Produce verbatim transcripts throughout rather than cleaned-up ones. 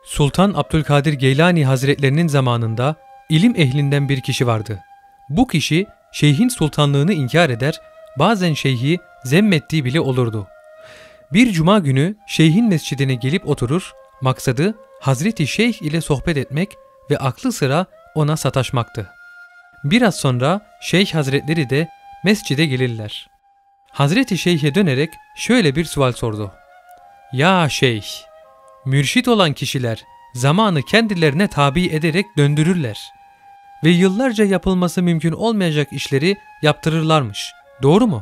Sultan Abdülkadir Geylani Hazretlerinin zamanında ilim ehlinden bir kişi vardı. Bu kişi şeyhin sultanlığını inkar eder, bazen şeyhi zemmettiği bile olurdu. Bir cuma günü şeyhin mescidine gelip oturur, maksadı Hazreti Şeyh ile sohbet etmek ve aklı sıra ona sataşmaktı. Biraz sonra Şeyh Hazretleri de mescide gelirler. Hazreti Şeyh'e dönerek şöyle bir sual sordu. Ya Şeyh, mürşit olan kişiler zamanı kendilerine tabi ederek döndürürler ve yıllarca yapılması mümkün olmayacak işleri yaptırırlarmış. Doğru mu?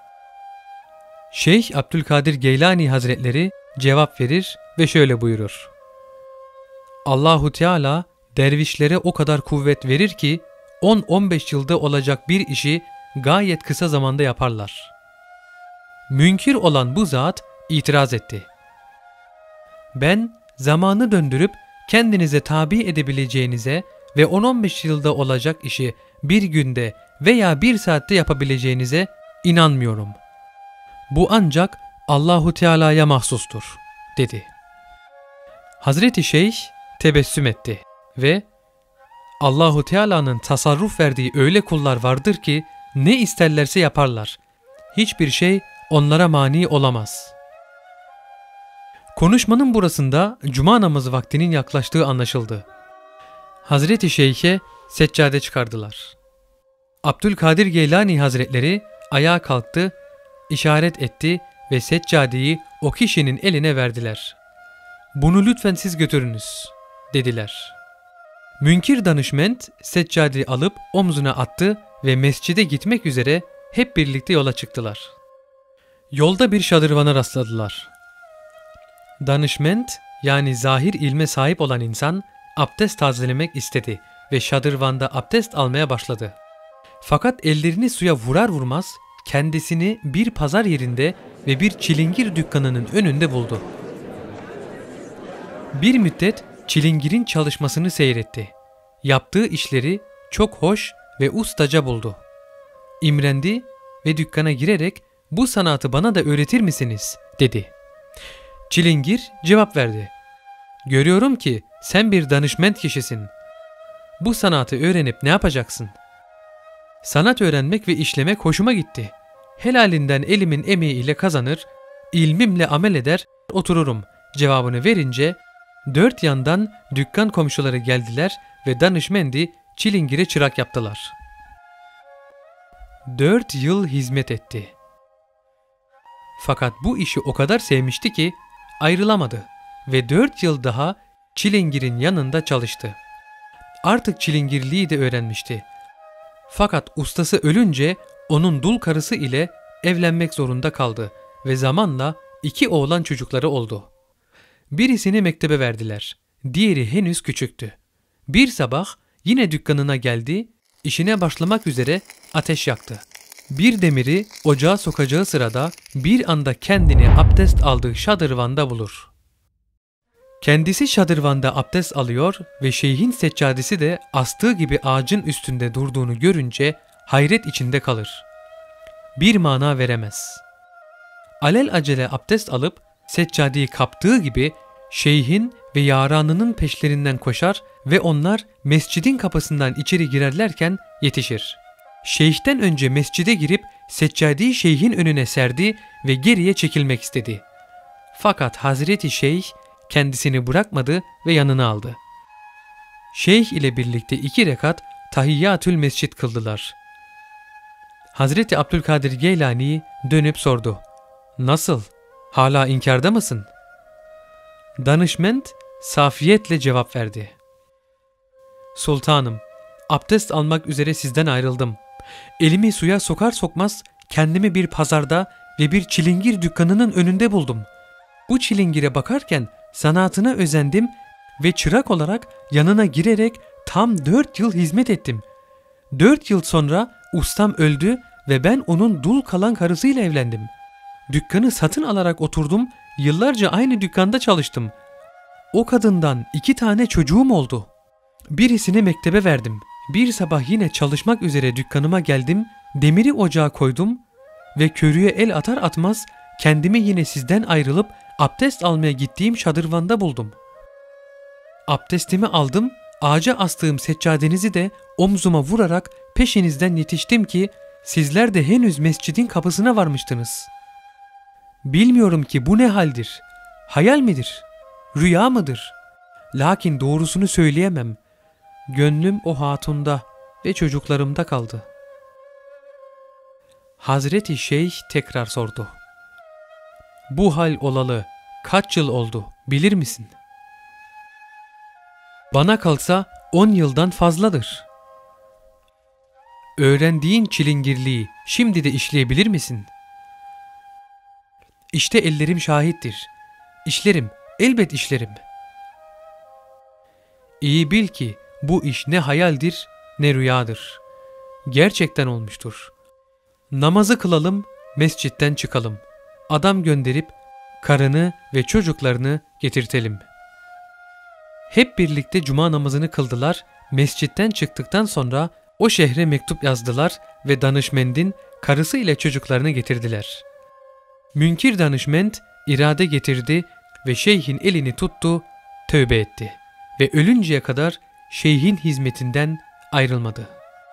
Şeyh Abdülkadir Geylani Hazretleri cevap verir ve şöyle buyurur. Allahu Teala dervişlere o kadar kuvvet verir ki on on beş yılda olacak bir işi gayet kısa zamanda yaparlar. Münkir olan bu zat itiraz etti. Ben zamanı döndürüp kendinize tabi edebileceğinize ve on on beş yılda olacak işi bir günde veya bir saatte yapabileceğinize inanmıyorum. Bu ancak Allahu Teala'ya mahsustur, dedi. Hazreti Şeyh tebessüm etti ve Allahu Teala'nın tasarruf verdiği öyle kullar vardır ki ne isterlerse yaparlar. Hiçbir şey onlara mani olamaz. Konuşmanın burasında cuma namazı vaktinin yaklaştığı anlaşıldı. Hazreti Şeyh'e seccade çıkardılar. Abdülkadir Geylani Hazretleri ayağa kalktı, işaret etti ve seccadeyi o kişinin eline verdiler. Bunu lütfen siz götürünüz, dediler. Münkir danışment seccadeyi alıp omzuna attı ve mescide gitmek üzere hep birlikte yola çıktılar. Yolda bir şadırvana rastladılar. Danışment, yani zahir ilme sahip olan insan abdest tazelemek istedi ve şadırvanda abdest almaya başladı. Fakat ellerini suya vurar vurmaz kendisini bir pazar yerinde ve bir çilingir dükkanının önünde buldu. Bir müddet çilingirin çalışmasını seyretti. Yaptığı işleri çok hoş ve ustaca buldu. İmrendi ve dükkana girerek "Bu sanatı bana da öğretir misiniz?" dedi. Çilingir cevap verdi. "Görüyorum ki sen bir danışment kişisin. Bu sanatı öğrenip ne yapacaksın? Sanat öğrenmek ve işlemek hoşuma gitti. Helalinden elimin emeği ile kazanır, ilmimle amel eder, otururum" cevabını verince dört yandan dükkan komşuları geldiler ve danışmendi çilingire çırak yaptılar. Dört yıl hizmet etti. Fakat bu işi o kadar sevmişti ki ayrılamadı ve dört yıl daha çilingirin yanında çalıştı. Artık çilingirliği de öğrenmişti. Fakat ustası ölünce onun dul karısı ile evlenmek zorunda kaldı ve zamanla iki oğlan çocukları oldu. Birisini mektebe verdiler, diğeri henüz küçüktü. Bir sabah yine dükkanına geldi, işine başlamak üzere ateş yaktı. Bir demiri ocağa sokacağı sırada bir anda kendini abdest aldığı şadırvanda bulur. Kendisi şadırvanda abdest alıyor ve şeyhin seccadesi de astığı gibi ağacın üstünde durduğunu görünce hayret içinde kalır. Bir mana veremez. Alelacele abdest alıp seccadeyi kaptığı gibi şeyhin ve yaranının peşlerinden koşar ve onlar mescidin kapısından içeri girerlerken yetişir. Şeyhten önce mescide girip seccadeyi şeyhin önüne serdi ve geriye çekilmek istedi. Fakat Hazreti Şeyh kendisini bırakmadı ve yanına aldı. Şeyh ile birlikte iki rekat tahiyyatül mescid kıldılar. Hazreti Abdülkadir Geylani dönüp sordu. "Nasıl? Hala inkarda mısın?" Danışment safiyetle cevap verdi. "Sultanım, abdest almak üzere sizden ayrıldım. Elimi suya sokar sokmaz kendimi bir pazarda ve bir çilingir dükkanının önünde buldum. Bu çilingire bakarken sanatına özendim ve çırak olarak yanına girerek tam dört yıl hizmet ettim. Dört yıl sonra ustam öldü ve ben onun dul kalan karısıyla evlendim. Dükkanı satın alarak oturdum, yıllarca aynı dükkanda çalıştım. O kadından iki tane çocuğum oldu. Birisini mektebe verdim. Bir sabah yine çalışmak üzere dükkanıma geldim, demiri ocağa koydum ve körüye el atar atmaz kendimi yine sizden ayrılıp abdest almaya gittiğim şadırvanda buldum. Abdestimi aldım, ağaca astığım seccadenizi de omzuma vurarak peşinizden yetiştim ki sizler de henüz mescidin kapısına varmıştınız. Bilmiyorum ki bu ne haldir? Hayal midir? Rüya mıdır? Lakin doğrusunu söyleyemem. Gönlüm o hatunda ve çocuklarımda kaldı. Hazreti Şeyh tekrar sordu. Bu hal olalı kaç yıl oldu bilir misin? Bana kalsa on yıldan fazladır. Öğrendiğin çilingirliği şimdi de işleyebilir misin? İşte ellerim şahittir. İşlerim, elbet işlerim. İyi bil ki bu iş ne hayaldir ne rüyadır. Gerçekten olmuştur. Namazı kılalım, mescitten çıkalım. Adam gönderip karını ve çocuklarını getirtelim. Hep birlikte cuma namazını kıldılar, mescitten çıktıktan sonra o şehre mektup yazdılar ve danışmendin karısı ile çocuklarını getirdiler. Münkir danışment irade getirdi ve şeyhin elini tuttu, tövbe etti ve ölünceye kadar şeyhin hizmetinden ayrılmadı.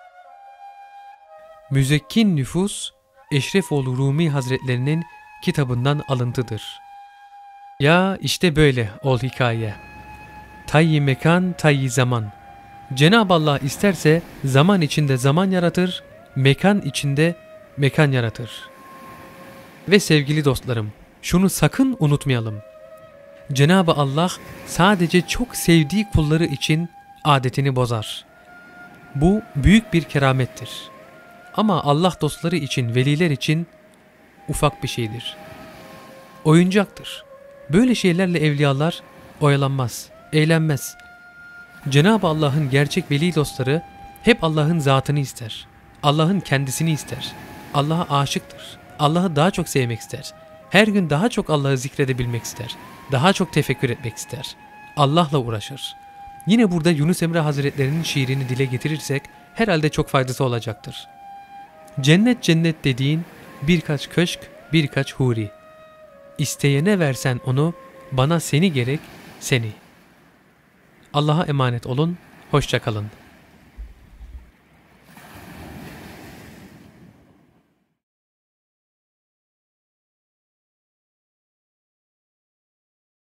Müzekkin Nüfus, Eşrefoğlu Rumi Hazretlerinin kitabından alıntıdır. Ya işte böyle ol hikaye. Tayyi mekan, tayyi zaman. Cenab-ı Allah isterse zaman içinde zaman yaratır, mekan içinde mekan yaratır. Ve sevgili dostlarım, şunu sakın unutmayalım. Cenab-ı Allah sadece çok sevdiği kulları için adetini bozar. Bu büyük bir keramettir. Ama Allah dostları için, veliler için ufak bir şeydir. Oyuncaktır. Böyle şeylerle evliyalar oyalanmaz, eğlenmez. Cenab-ı Allah'ın gerçek veli dostları hep Allah'ın zatını ister. Allah'ın kendisini ister. Allah'a aşıktır. Allah'ı daha çok sevmek ister. Her gün daha çok Allah'ı zikredebilmek ister. Daha çok tefekkür etmek ister. Allah'la uğraşır. Yine burada Yunus Emre Hazretleri'nin şiirini dile getirirsek herhalde çok faydası olacaktır. Cennet cennet dediğin birkaç köşk, birkaç huri. İsteyene versen onu, bana seni gerek, seni. Allah'a emanet olun, hoşça kalın.